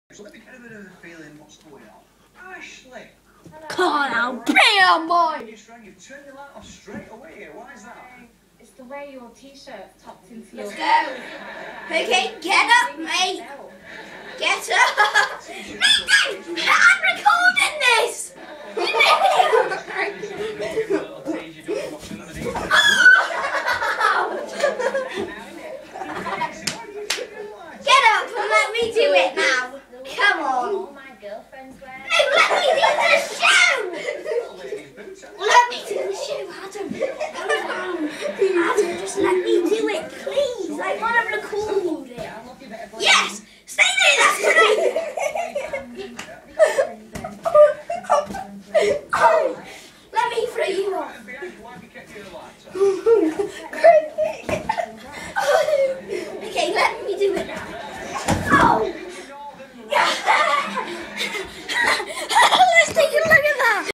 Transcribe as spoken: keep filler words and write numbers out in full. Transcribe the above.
So let me get a bit of a feeling what's going on. Ashley! Come on now, bam, boy! You're strong, you've turned your light off straight away here. Why is that? It's the way your t-shirt tucked into your... Let's go! Okay, get up, mate! Get up! Mate, I'm recording this! You know?